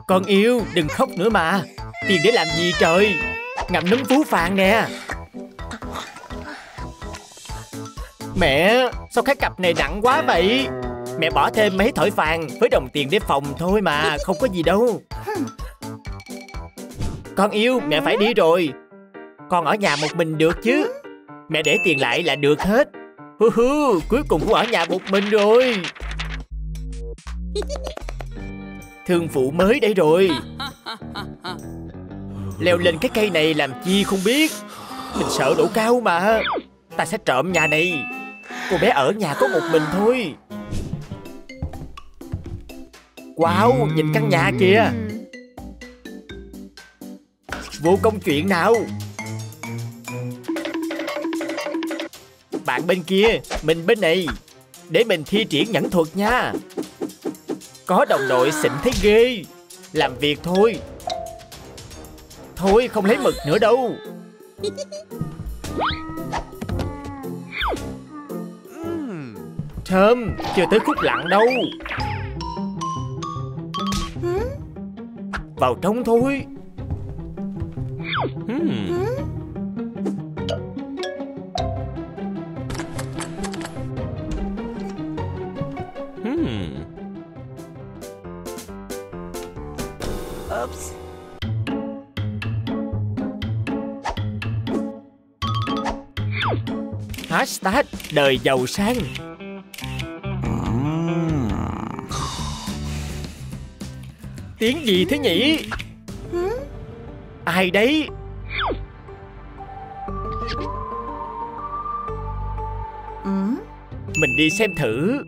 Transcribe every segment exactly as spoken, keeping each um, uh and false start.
Con yêu, đừng khóc nữa mà. Tiền để làm gì trời? Ngậm nấm phú phàng nè. Mẹ, sao cái cặp này nặng quá vậy? Mẹ bỏ thêm mấy thỏi vàng với đồng tiền để phòng thôi mà, không có gì đâu. Con yêu, mẹ phải đi rồi. Con ở nhà một mình được chứ? Mẹ để tiền lại là được hết. Hu hu, cuối cùng cũng ở nhà một mình rồi. Thương phụ mới đây rồi. Leo lên cái cây này làm chi không biết. Mình sợ độ cao mà. Ta sẽ trộm nhà này. Cô bé ở nhà có một mình thôi. Wow, nhìn căn nhà kìa. Vô công chuyện nào. Bạn bên kia, mình bên này. Để mình thi triển nhẫn thuật nha. Có đồng đội xịn thấy ghê. Làm việc thôi. Thôi không lấy mực nữa đâu. Thơm, chưa tới khúc lặng đâu. Vào trong thôi. Hmm. Hmm. Oops. Hashtag đời giàu sang. Tiếng gì thế nhỉ? Ai đấy? Mình đi xem thử.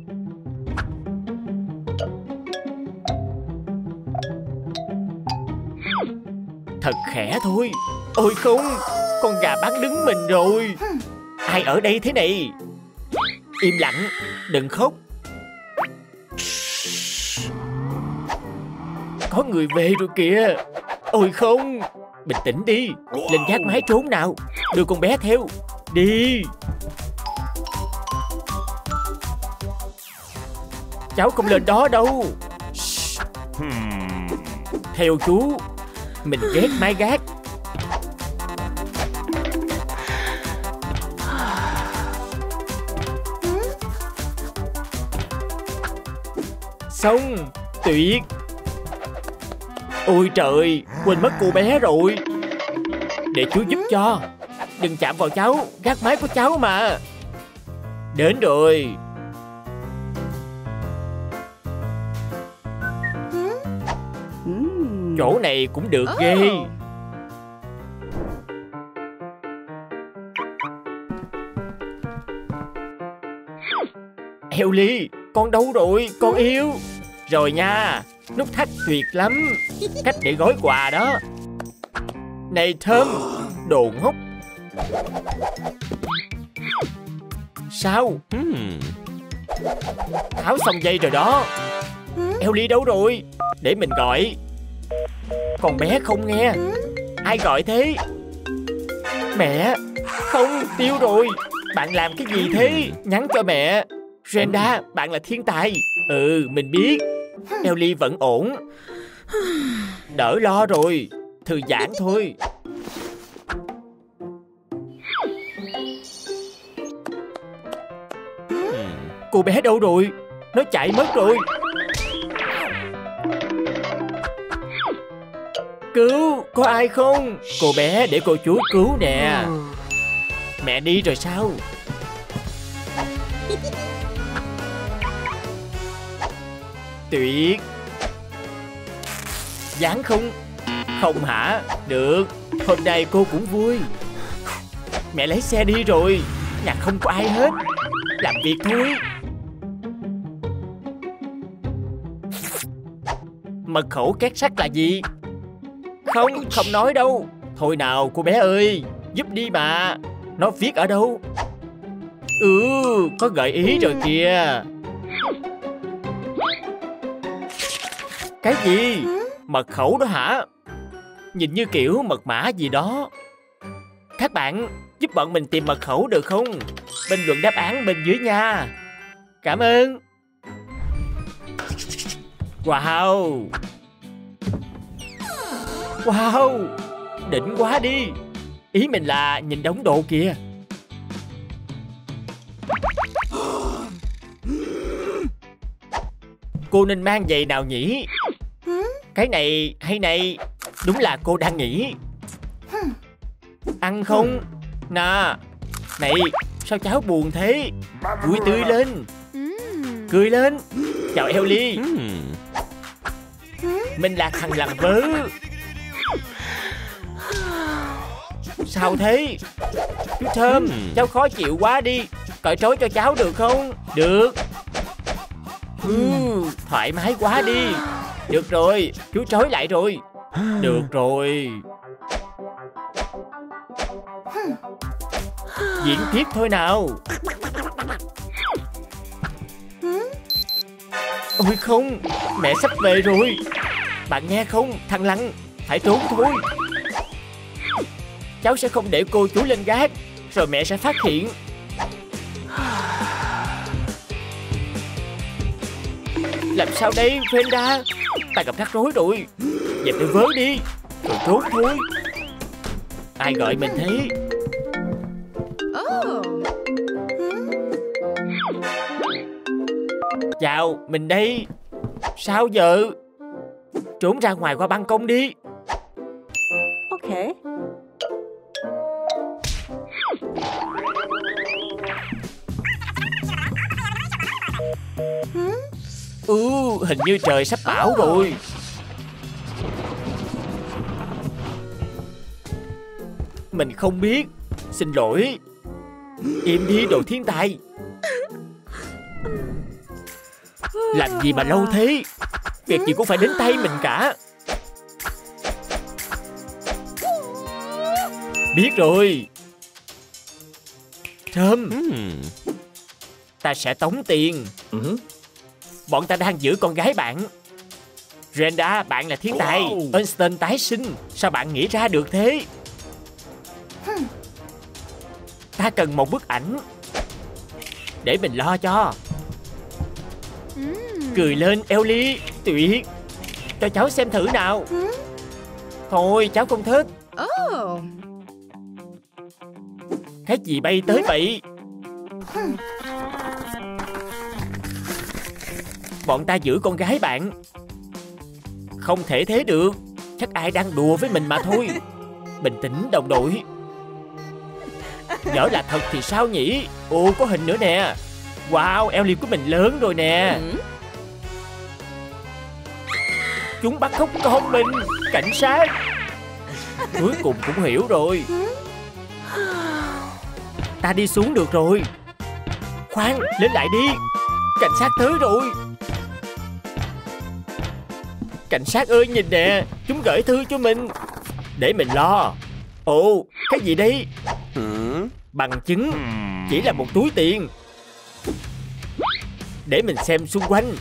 Thật khẽ thôi. Ôi không, con gà bán đứng mình rồi. Ai ở đây thế này? Im lặng, đừng khóc. Có người về rồi kìa. Ôi không, bình tĩnh đi. Lên gác mái trốn nào. Đưa con bé theo. Đi. Cháu không lên đó đâu. Theo chú. Mình ghét mái gác. Xong. Tuyệt. Ôi trời, quên mất cô bé rồi. Để chú giúp cho. Đừng chạm vào cháu, gác mái của cháu mà. Đến rồi. Chỗ này cũng được ghê. Ellie, con đâu rồi, con yêu. Rồi nha, nút thắt tuyệt lắm. Cách để gói quà đó. Này Thơm, đồ ngốc. Sao? Hmm. Tháo xong dây rồi đó. Ellie đâu rồi? Để mình gọi. Con bé không nghe. Ai gọi thế? Mẹ. Không, tiêu rồi. Bạn làm cái gì thế? Nhắn cho mẹ. Brenda, bạn là thiên tài. Ừ, mình biết. Ellie vẫn ổn. Đỡ lo rồi. Thư giãn thôi. Cô bé đâu rồi? Nó chạy mất rồi. Cứu, có ai không? Cô bé để cô chú cứu nè. Mẹ đi rồi sao? Tuyệt. Dán không? Không hả? Được. Hôm nay cô cũng vui. Mẹ lấy xe đi rồi. Nhà không có ai hết. Làm việc thôi. Mật khẩu két sắt là gì? Không, không nói đâu. Thôi nào cô bé ơi, giúp đi mà. Nó viết ở đâu? Ừ, có gợi ý rồi kìa. Cái gì? Mật khẩu đó hả? Nhìn như kiểu mật mã gì đó. Các bạn giúp bọn mình tìm mật khẩu được không? Bình luận đáp án bên dưới nha. Cảm ơn. Wow. Wow, đỉnh quá đi. Ý mình là nhìn đống đồ kìa. Cô nên mang giày nào nhỉ? Cái này hay này? Đúng là cô đang nghĩ. Ăn không? Nè. Này, sao cháu buồn thế? Vui tươi lên. Cười lên. Chào Ellie. Mình là thằng làm vớ. Sao thế? Chú Thơm, cháu khó chịu quá đi. Cởi trói cho cháu được không? Được. Ừ, thoải mái quá đi. Được rồi, chú trói lại rồi. Được rồi. Diễn tiếp thôi nào. Ôi không, mẹ sắp về rồi. Bạn nghe không, thằng Lăng, phải trốn thôi. Cháu sẽ không để cô chú lên gác, rồi mẹ sẽ phát hiện. Làm sao đây, Brenda? Ta gặp rắc rối rồi. Dẹp đôi vớ đi, rồi trốn thôi. Ai gọi mình thế? Chào, mình đây. Sao giờ? Trốn ra ngoài qua ban công đi. Ok. Ừ, hình như trời sắp bão rồi. Mình không biết. Xin lỗi. Im đi đồ thiên tài. Làm gì mà lâu thế? Việc gì cũng phải đến tay mình cả. Biết rồi. Thơm. Ta sẽ tống tiền. Bọn ta đang giữ con gái bạn. Brenda, bạn là thiên tài. Einstein tái sinh. Sao bạn nghĩ ra được thế? Ta cần một bức ảnh. Để mình lo cho. Cười lên Ellie. Tuyệt. Cho cháu xem thử nào. Thôi cháu không thích. Cái gì bay tới vậy? Bọn ta giữ con gái bạn. Không thể thế được. Chắc ai đang đùa với mình mà thôi. Bình tĩnh đồng đội. Nhỡ là thật thì sao nhỉ? Ồ, có hình nữa nè. Wow, Ellie của mình lớn rồi nè. Chúng bắt cóc con mình. Cảnh sát. Cuối cùng cũng hiểu rồi. Ta đi xuống được rồi. Khoan, lên lại đi. Cảnh sát tới rồi. Cảnh sát ơi, nhìn nè. Chúng gửi thư cho mình. Để mình lo. Ồ, cái gì đây? Bằng chứng. Chỉ là một túi tiền. Để mình xem xung quanh.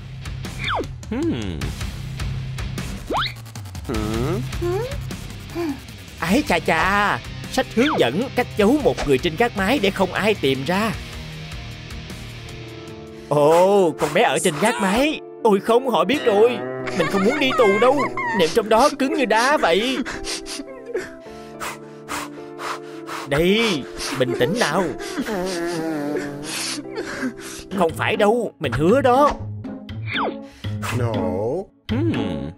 Ái chà chà. Sách hướng dẫn cách giấu một người trên gác mái để không ai tìm ra. Ồ, con bé ở trên gác mái. Ôi không, họ biết rồi. Mình không muốn đi tù đâu. Nệm trong đó cứng như đá vậy. Đây, bình tĩnh nào. Không phải đâu, mình hứa đó. No. Hmm.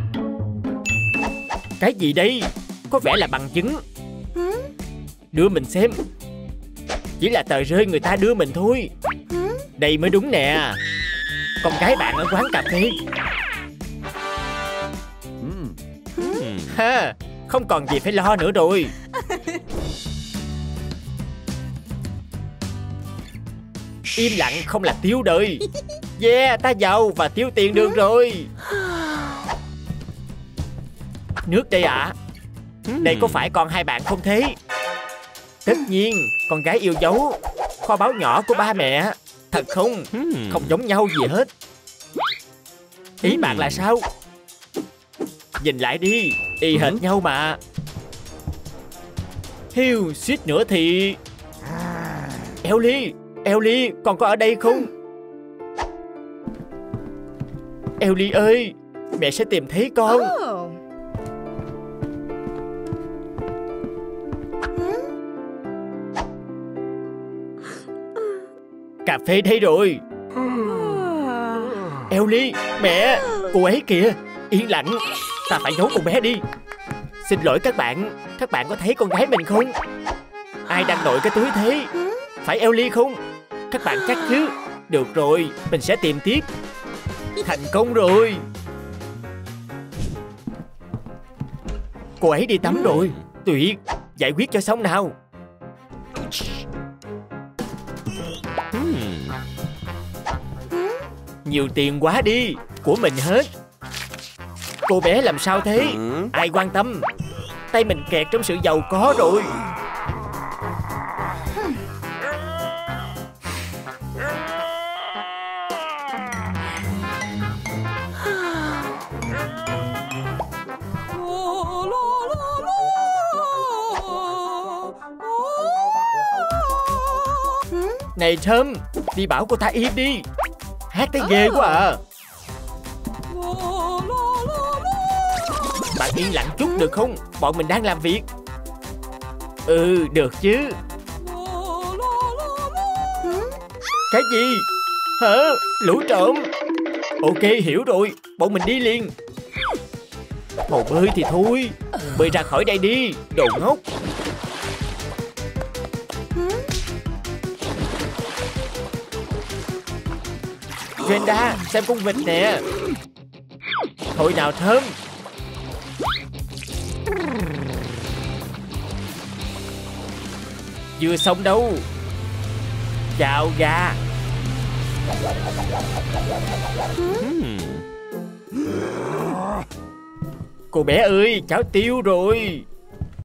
Cái gì đây? Có vẻ là bằng chứng. Đưa mình xem. Chỉ là tờ rơi người ta đưa mình thôi. Đây mới đúng nè. Con gái bạn ở quán cà phê. Ha, không còn gì phải lo nữa rồi. Im lặng không là tiêu đời. Yeah, ta giàu và tiêu tiền được rồi. Nước đây ạ. À? Đây có phải con hai bạn không thế? Tất nhiên, con gái yêu dấu. Kho báu nhỏ của ba mẹ. Thật không? Không giống nhau gì hết. Ý bạn là sao? Nhìn lại đi. Y hệt nhau mà. Hiu, suýt nữa thì... Ellie, Ellie, con có ở đây không? Ellie ơi, mẹ sẽ tìm thấy con. Cà phê đây rồi. Ellie, mẹ, cô ấy kìa. Yên lặng, ta phải giấu con bé đi. Xin lỗi các bạn, các bạn có thấy con gái mình không? Ai đang đội cái túi thế? Phải Ellie không? Các bạn chắc chứ? Được rồi, mình sẽ tìm tiếp. Thành công rồi. Cô ấy đi tắm rồi. Tuyệt, giải quyết cho xong nào. Nhiều tiền quá đi, của mình hết. Cô bé làm sao thế? Ai quan tâm? Tay mình kẹt trong sự giàu có rồi. Này Thơm, đi bảo cô ta im đi. Hát thấy ghê quá à. Bạn yên lặng chút được không? Bọn mình đang làm việc. Ừ, được chứ. Cái gì? Hả? Lũ trộm? Ok, hiểu rồi. Bọn mình đi liền. Hồ bơi thì thôi. Bơi ra khỏi đây đi, đồ ngốc. Brenda, xem con vịt nè. Thôi nào Thơm. Chưa xong đâu. Chào gà. Cô bé ơi, cháo tiêu rồi.